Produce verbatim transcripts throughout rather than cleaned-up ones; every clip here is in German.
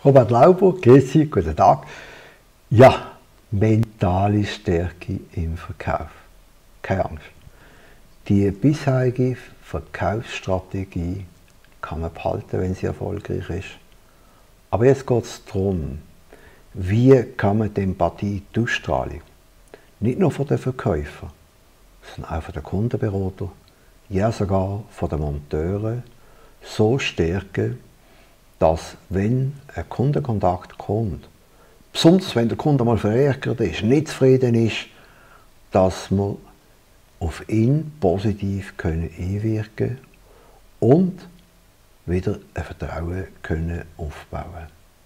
Robert Lauber, grüezi, guten Tag. Ja, mentale Stärke im Verkauf. Keine Angst. Die bisherige Verkaufsstrategie kann man behalten, wenn sie erfolgreich ist. Aber jetzt geht es darum, wie kann man die Empathie, die Ausstrahlung, nicht nur von den Verkäufern, sondern auch von den Kundenberatern, ja sogar von den Monteuren, so stärken, dass, wenn ein Kundenkontakt kommt, besonders wenn der Kunde mal verärgert ist, nicht zufrieden ist, dass wir auf ihn positiv können einwirken und wieder ein Vertrauen können aufbauen.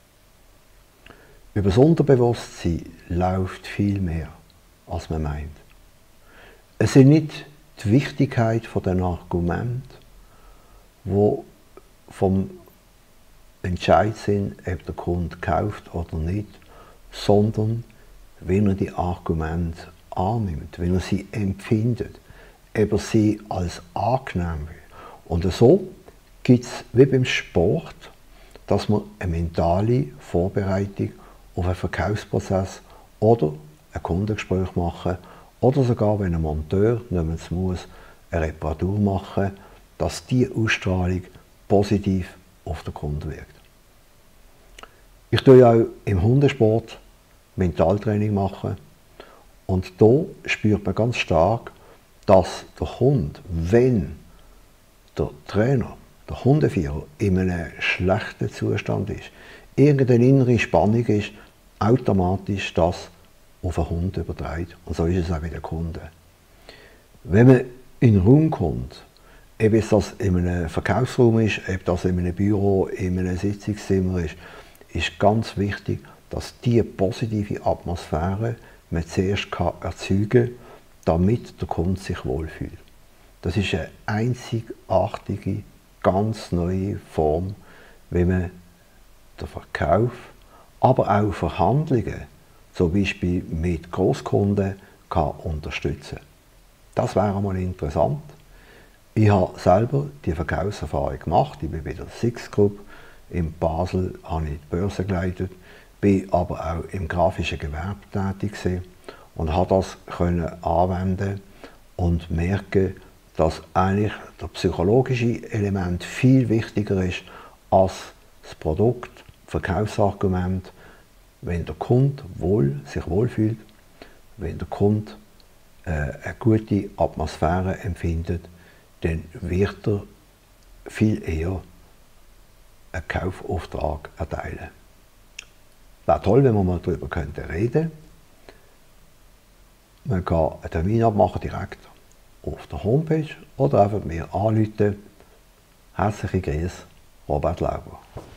Über das Unterbewusstsein läuft viel mehr, als man meint. Es sind nicht die Wichtigkeit der Argumente, die vom Entscheid sind, ob der Kunde kauft oder nicht, sondern wenn er die Argumente annimmt, wenn er sie empfindet, ob er sie als angenehm will. Und so gibt es wie beim Sport, dass man eine mentale Vorbereitung auf einen Verkaufsprozess oder ein Kundengespräch machen oder sogar, wenn ein Monteur nicht muss, eine Reparatur machen, dass diese Ausstrahlung positiv auf den Kunden wirkt. Ich tue ja auch im Hundesport Mentaltraining machen und da spürt man ganz stark, dass der Hund, wenn der Trainer, der Hundeführer in einem schlechten Zustand ist, irgendeine innere Spannung ist, automatisch das auf den Hund überträgt. Und so ist es auch bei den Kunden. Wenn man in den Raum kommt, ob es das in einem Verkaufsraum ist, ob das in einem Büro, in einem Sitzungszimmer ist, ist ganz wichtig, dass diese positive Atmosphäre man zuerst erzeugen kann, damit der Kunde sich wohlfühlt. Das ist eine einzigartige, ganz neue Form, wie man den Verkauf, aber auch Verhandlungen, zum Beispiel mit Großkunden, kann unterstützen. Das wäre mal interessant. Ich habe selber die Verkaufserfahrung gemacht. Ich bin bei der Six Group in Basel, habe ich die Börse geleitet, bin aber auch im grafischen Gewerbe tätig gewesen und habe das können anwenden und merken, dass eigentlich das psychologische Element viel wichtiger ist als das Produkt, das Verkaufsargument. Wenn der Kunde wohl, sich wohlfühlt, wenn der Kunde äh, eine gute Atmosphäre empfindet, dann wird er viel eher einen Kaufauftrag erteilen. Wäre toll, wenn wir mal darüber könnten reden. Man kann einen Termin abmachen direkt auf der Homepage oder einfach mir anrufen. Herzliche Grüße, Robert Lauber.